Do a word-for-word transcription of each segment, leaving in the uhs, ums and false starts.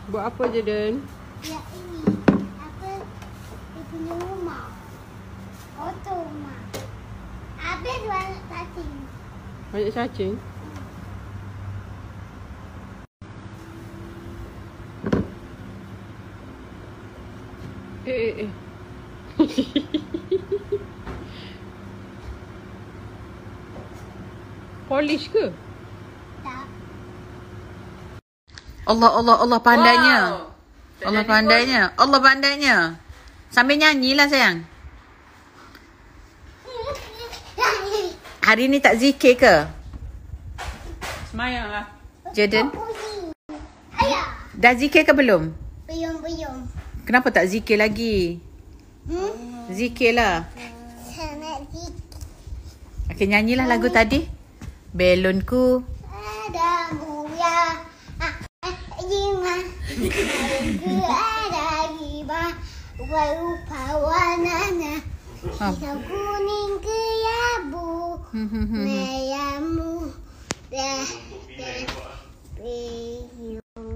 Buat apa je, Den? Ya ini. Apa? Dia punya rumah. Foto rumah. Habis banyak cacing. Banyak cacing? Eh, eh, eh. Polish ke? Tak. Allah, Allah, Allah pandainya. Wow. Allah pandainya. Allah pandainya. Sambil nyanyilah sayang. Hari ni tak zikir ke? Semayang lah. Jaden, Ayah. dah zikir ke belum? Belum-belum. Kenapa tak zikir lagi? Hmm? Zikirlah. Saya nak zikir. Okey, nyanyilah lagu tadi. Belonku. Ada mulia. Ah, ah, Jima. Aku ada riba. Berupa warnanya. Oh. Hijau kuning kelabu. Hmm, hmm, hmm, hmm. Merah muda dan biru.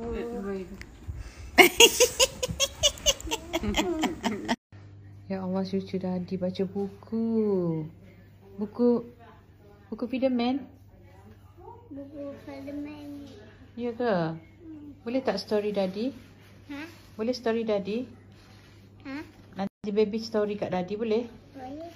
Ya Allah, cucu Dadi baca buku. Buku buku Spiderman. Buku Spiderman. Ya ke? Boleh tak story Dadi? Ha? Boleh story Dadi? Ha? Nanti baby story kat Dadi boleh? Boleh?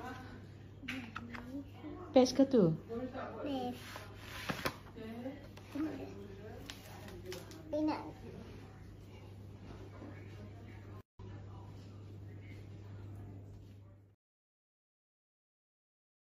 Best ke tu? Best. Tapi nak